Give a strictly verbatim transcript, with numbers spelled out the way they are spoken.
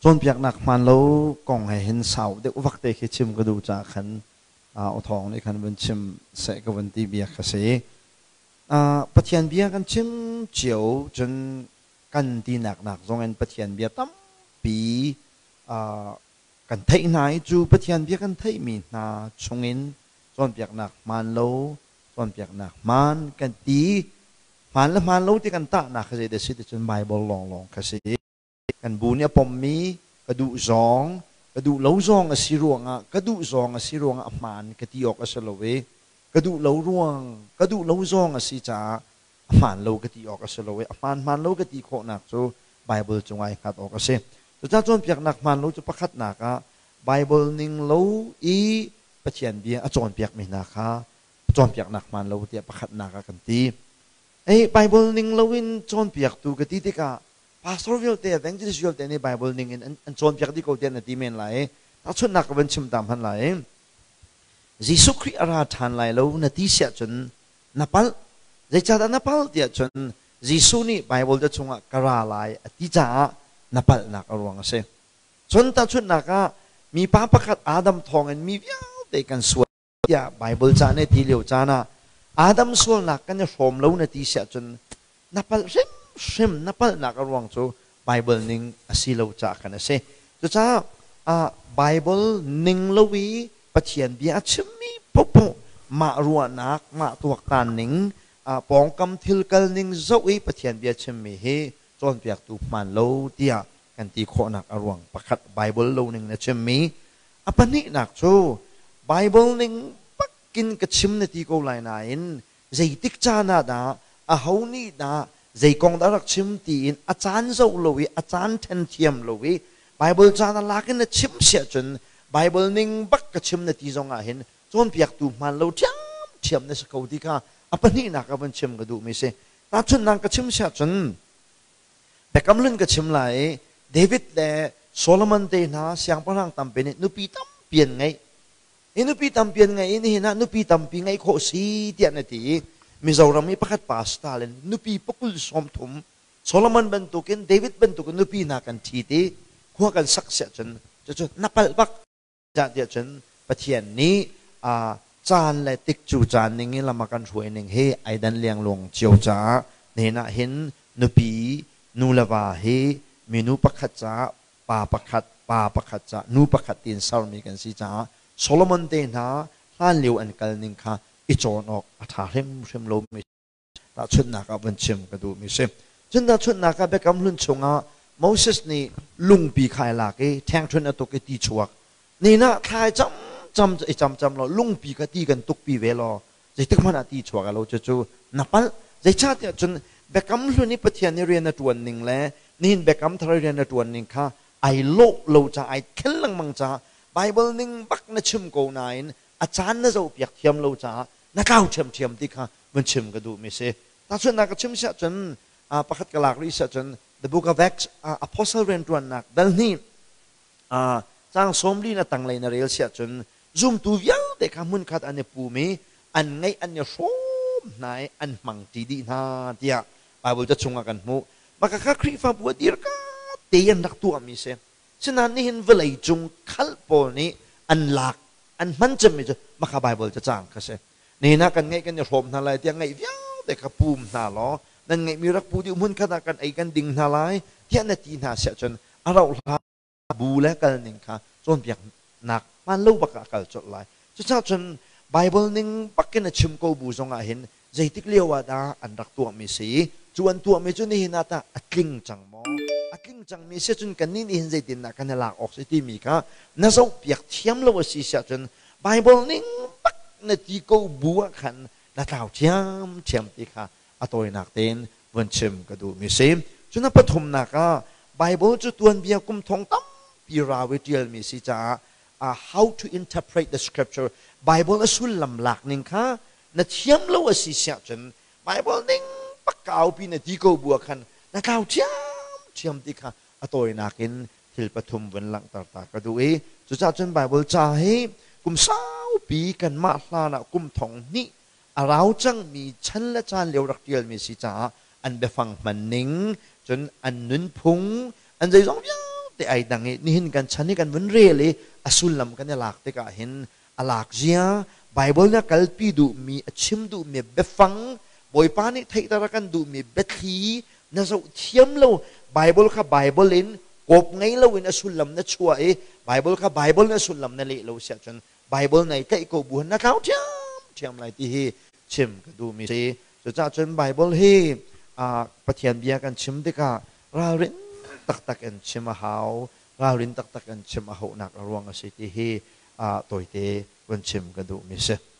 จนเปียกหนักมันแล้วกองให้เห็นเสาเด็กวักเตะคิดชิมก็ดูจากขันเอาทองในขันบนชิมเสกวันตีเบียกเสียปะเทียนเบียกันชิมเจียวจนกันตีหนักหนักตรงนั้นปะเทียนเบียตั้มปีกันไทยนายจูปะเทียนเบียกันไทยมีนาชงอินจนเปียกหนักมันแล้วจนเปียกหนักมันกันตีมันแล้วมันแล้วที่กันตาหนักเสียเดชิตจนไบเบิลลองลองเสียกันบูเนี่ยผมมีกระดูกซองกระดูกเหลาซองอสิรวงอ่ะกระดูกซองอสิรวงอ่ะมันกระติออกอสโลเวกระดูกเหลารวงกระดูกเหลาซองอสิจ่ามันเหลากระติออกอสโลเวมันมันเหลากระติโคหนักโซไบเบิลจงไว้ขัดออกเสียแต่ถ้าจนเปียกหนักมันเหลาจะประคัดหนักอ่ะไบเบิลนิ่งเหลาอีปะเทียนเบียจนเปียกไม่หนักค่ะจนเปียกหนักมันเหลาเดียประคัดหนักกันตีไอ้ไบเบิลนิ่งเหลาวินจนเปียกตูกระติติกะPastor วิลเตอร์ evangelist วิลเตอร์ในไบเบิลนิ่งอันอันชวนพิจารณาโคเดียนตีเมนไหลถ้าชนนักบัญชิมตามพันไหลยิสุคริอาราธานไหลแล้วนาทีเสียจนนับพัลใจจัดนับพัลเดียจนยิสุนี่ไบเบิลจะชงกระไรอธิจานับพัลนักอรวงเสชนถ้าชนนักมีป้าประคัดอาดัมทองอันมีวิวเตกันสวดยาไบเบิลจานในทีเลียวจานะอาดัมสวดนักกันจะชมแล้วนาทีเสียจนนับพัลเร็มชิมนับนักรวงจูไบเบิลนิ่งอสิลจากกันนะเสจุจ้าอ่าไบเบิลนิ่งลวีปะเทียนเบียชิมีปุ๊บมารัวนักมาตัวการนิ่งอ่าปองกำทิลกันนิ่งโซอีปะเทียนเบียชิมีเฮจนเปียกตุมันโลเดียกันตีโคนักรวงประคัดไบเบิลโลนิ่งนะชิมีอ่ะปะนี่นักจูไบเบิลนิ่งปักกินกระชิมนาทีกูไลน์นั่นใจติกจานาดาอ่ะเฮานี่นะใจกองดารักชิมตีนอาจารย์โซโลวิอาจารย์เทนเทียมโลวิไบเบิลจานาลากินชิมเสียจนไบเบิลนิ่งบักกชิมนาทีจงอาเห็นจนเปียกตูมันเราจ้ำเทียมในสกาวดีค่ะอ่ะปนี่นักบันชิมก็ดูไม่ใช่ตาชนนางกชิมเสียจนแต่กำลังกชิมไหลเดวิดและโซโลมอนเตนะเสียงพลังตำเป็นนุปีตำเปลี่ยนไงอินุปีตำเปลี่ยนไงอินี่นะนุปีตำปีไงโคสีเดียนนาทีมิจารามีประคัดปาสตาเลนนุปีปกุลสมทุมโซโลมอนบรรทุกินเดวิดบรรทุกินนุปีนักันทีดีหัวกันสักเสียจนจะจนนับปัลบักจะเดียจนประเทศนี้อ่าจานและติกจูจานนิ่งละมากันช่วยนิ่งเฮไอดันเลียงลงเจียวจ้าเนี่ยนะเห็นนุปีนูลาวาเฮมีนูประคัดจ้าปาประคัดปาประคัดจ้านูประคัดตีนสาวมีกันสิจ้าโซโลมอนเตนะล้านเลียวอันกันนิ่งค่ะอิจอนออกอัฐาเร่มเร่มลมมิตาชุดนักบันชิมกระดูมิเซจนตาชุดนักเบกำลุนชงอ่ะโมเสสนี่ลุงปีขายหลักเอแทงชนอตุกตีชวกนี่นะขายจำจำจำจำเราลุงปีก็ตีกันตุกปีเวลาใจตึกมันตีชวกเราจะจูนับปัลใจชาติจนเบกำลุนนี่ปะเทียนนี่เรียนในตัวหนึ่งแล้วนี่เบกำทารเรียนในตัวหนึ่งค่ะไอโลเราจะไอเข่งลังมังจ้าไบเบิลนิ่งบักนัชิมโกนายนอาจารย์น่าจะเปียกเทียมเราจ้านักข่าวเทียมเทียมที่ค่ะมันชิมก็ดูไม่เสียแต่ส่วนนักชิมเสียจนอ่าประคัดกลากรีเสียจน the book of Acts อ่า apostle เรียนตัวนักดังนี้อ่าจางสมรีน่ะตั้งเลยนะเรียลเสียจน zoom ตัวเยอะแต่ข้ามุนขัดอันนี้ปูมีอันไงอันนี้สมนายอันมังทีดีนาเดียบาบิลจะชงกันมูมากข้าครีฟ้าบัวดีร์ก็เตียนนักตัวมีเสียฉะนั้นนี่เห็นเวลาจงขัลโปนี้อันหลักอันมันจะไม่จะมาข้าไบเบิลจะจางก็เสียนี่นะกันไงกันจะชมนาไรที่ไงวิ่งแต่ขปูมนาล้อนั่นไงมีรักปูที่มุ่นขนาดกันไอ้กันดิ่งนาไรที่นาทีนาเสียจนเราลาบูและกันหนึ่งค่ะจนเปียกหนักมันลูกปากกาจดลายจะชาจนไบเบิลหนึ่งปักกันชิมกูบูทรงอาเห็นใจติกเลี้ยวดาอันรักตัวมีสีจวนตัวมีจุนี่นาตาอัดลิงจังมออัดลิงจังมีเสียจนกันนี่เห็นใจดินนักกันหลักออกสิที่มีค่ะนั่นเราเปียกเทียมเราสีเสียจนไบเบิลหนึ่งปักนาทีกูบัวขันนักข่าวเทียมเทียมที่ค่ะอัตโตนักเต้นวันชิมก็ดูมีเสียจนนับปฐมนักอ่ะไบเบิลจุดตัวเบียกุมทองตั้มปีราวิเดียลมีสิจ้า how to interpret the scripture Bible สุลลำหลักหนึ่งค่ะนักเทียมเราสิเสียจนไบเบิลหนึ่งปักเก่าปีนาทีกูบัวขันนักข่าวเทียมเทียมที่ค่ะอัตโตนักเต้นที่ปฐมวันหลังตาตาก็ดูเอจุดจ้าจนไบเบิลจ้าให้กุมสาวปีกันมาลานะกุมทองนี่เราจังมีฉันและจานเลี้ยวรักเดียลมีสิจ้าอันไปฟังมันนิ่งจนอันนุนพุงอันใจร้องเบี้ยว te ai dangi ni hin kan chani kan mun rele asul lam kan lak te ka hin alak zia bible na kalpi du mi achim du mi befang boy pani thei tara kan du mi bethi na zo thiam lo bible kha bible in kop ngai lo in asul lam na chua e bible kha bible na asul lam na le lo sia chan bible này cái cô buồn na khao thiam thiam lại ti hi chim ka du mi se so cha chen bible hi a pathian bia kan chim te ka ra rin tak tak en chim a hau ra rin tak tak en chim a ho nak ruang a si ti hi a toy te wan chim ka du mi se